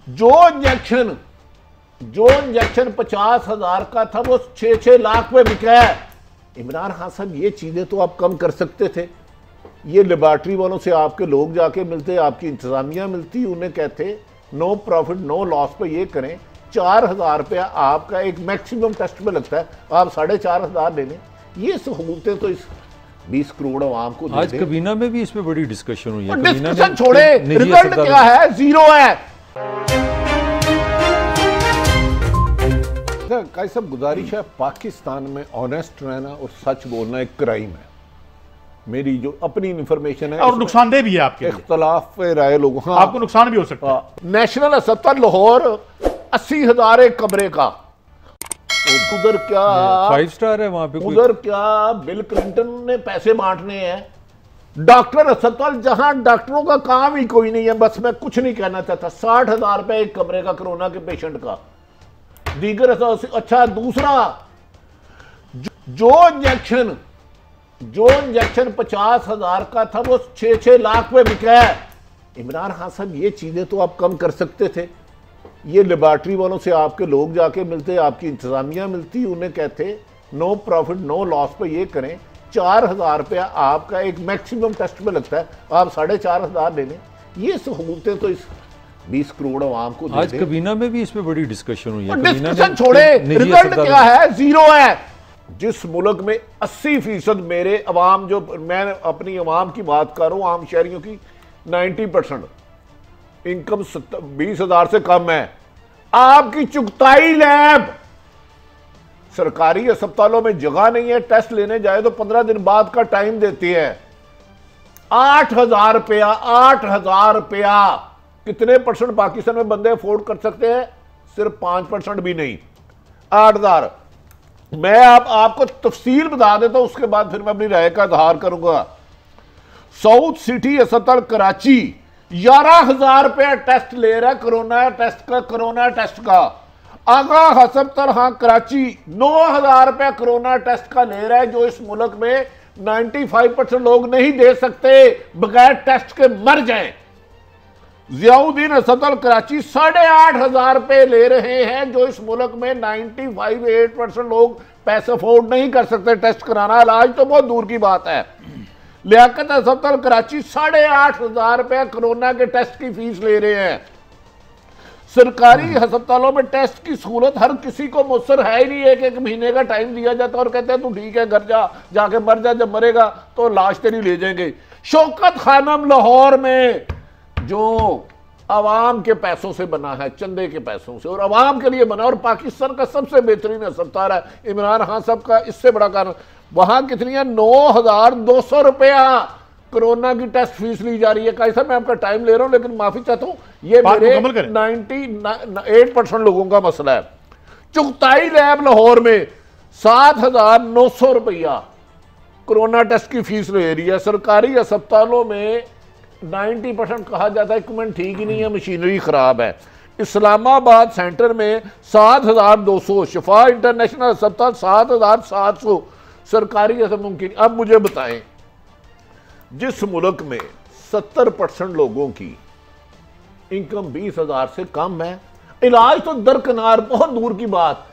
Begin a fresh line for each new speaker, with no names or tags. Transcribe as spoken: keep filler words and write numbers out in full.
जो इंजेक्शन जो इंजेक्शन पचास हजार का था वो छह छह लाख में बिका है। इमरान खान साहब ये चीजें तो आप कम कर सकते थे। ये लेबॉर्ट्री वालों से आपके लोग जाके मिलते, आपकी इंतजामिया मिलती, उन्हें कहते नो प्रॉफिट नो लॉस पे ये करें। चार हजार रुपया आपका एक मैक्सिमम टेस्ट में लगता है, आप साढ़े चार हजार ले लें। ये सहूलतें तो इस बीस करोड़ आवाम को
आज कबीना में भी इस पे बड़ी डिस्कशन हुई है।
डिस्कशन छोड़े, रिजल्ट क्या है? जीरो है। काई साहब, गुजारिश है, पाकिस्तान में ऑनेस्ट रहना और सच बोलना एक क्राइम है। मेरी जो अपनी इंफॉर्मेशन है
और नुकसानदेह भी है आपके
इख्तलाफ राय लोगों, हाँ,
आपको नुकसान भी हो सकता है।
नेशनल अस्पताल लाहौर अस्सी हजार एक कमरे का, उधर क्या
फाइव स्टार है वहां पे,
उधर क्या बिल क्लिंटन ने पैसे बांटने हैं। डॉक्टर अस्पताल जहां डॉक्टरों का काम ही कोई नहीं है, बस मैं कुछ नहीं कहना चाहता, साठ हजार रुपए एक कमरे का कोरोना के पेशेंट का। दीगर अच्छा, दूसरा जो इंजेक्शन जो इंजेक्शन पचास हजार का था वो छह छह लाख में बिका है। इमरान खान साहब ये चीजें तो आप कम कर सकते थे। ये लेबॉर्ट्री वालों से आपके लोग जाके मिलते, आपकी इंतजामिया मिलती, उन्हें कहते नो प्रॉफिट नो लॉस पे ये करें। चार हजार रुपया आपका एक मैक्सिमम टेस्ट में लगता है, आप साढ़े चार हजार ले लें। ये सहूलतें तो इस बीस करोड़ आवाम को
आज कबीना में भी इस पे बड़ी डिस्कशन हुई है।
डिस्कशन छोड़े, रिजल्ट क्या है? जीरो है। जिस मुल्क में अस्सी फीसद मेरे अवाम, जो मैं अपनी अवाम की बात कर रहा हूं, आम शहरियों की नब्बे परसेंट इनकम बीस हजार से कम है। आपकी चुगताई लैब, सरकारी अस्पतालों में जगह नहीं है, टेस्ट लेने जाए तो पंद्रह दिन बाद का टाइम देती है। आठ हजार रुपया आठ हजार रुपया कितने परसेंट पाकिस्तान में बंदे अफोर्ड कर सकते हैं? सिर्फ पांच परसेंट भी नहीं, आठ हजार। मैं आप आपको तफसील बता देता हूं, उसके बाद फिर मैं अपनी राय का इजहार करूंगा। साउथ सिटी अस्पताल कराची ग्यारह हजार रुपया टेस्ट ले रहा है, कोरोना टेस्ट का कोरोना टेस्ट का। आगा अस्पताल हाँ कराची नौ हजार रुपया कोरोना टेस्ट का ले रहा है, जो इस मुल्क में पचानवे परसेंट लोग नहीं दे सकते, बगैर टेस्ट के मर जाएं। जियाउद्दीन अस्पताल कराची साढ़े आठ हजार रुपए ले रहे हैं, जो इस मुल्क में पचानवे परसेंट लोग पैसे अफोर्ड नहीं कर सकते टेस्ट कराना। इलाज तो बहुत दूर की बात है। लियाकत अस्पताल कराची साढ़े आठ हजार रुपया कोरोना के टेस्ट की फीस ले रहे हैं। सरकारी अस्पतालों में टेस्ट की सहूलत हर किसी को मुयसर है ही नहीं। एक एक महीने का टाइम दिया जाता है और कहते हैं तू ठीक है, घर जा, जाके मर जा, जब मरेगा तो लाश तेरी ले जाएंगे। शौकत खानम लाहौर में जो आवाम के पैसों से बना है, चंदे के पैसों से, और आवाम के लिए बना, और पाकिस्तान का सबसे बेहतरीन अस्पताल है इमरान खान साहब का। इससे बड़ा कारण वहां कितनी है? नौ हजार दो सौ रुपया कोरोना की टेस्ट फीस ली जा रही है। कैसा, मैं आपका टाइम ले रहा हूं लेकिन माफी चाहता हूं, ये मेरे अट्ठानवे परसेंट लोगों का मसला है। चुगताई लैब लाहौर में सात हजार नौ सौ रुपया कोरोना टेस्ट की फीस ले रही है। सरकारी अस्पतालों में नब्बे परसेंट कहा जाता है इक्विपमेंट ठीक ही नहीं है, मशीनरी खराब है। इस्लामाबाद सेंटर में सात हजार दो सौ, शिफा इंटरनेशनल अस्पताल सात हजार सात सौ सरकारी ऐसा मुमकिन। अब मुझे बताएं, जिस मुल्क में सत्तर परसेंट लोगों की इनकम बीस हजार से कम है, इलाज तो दरकिनार, बहुत दूर की बात,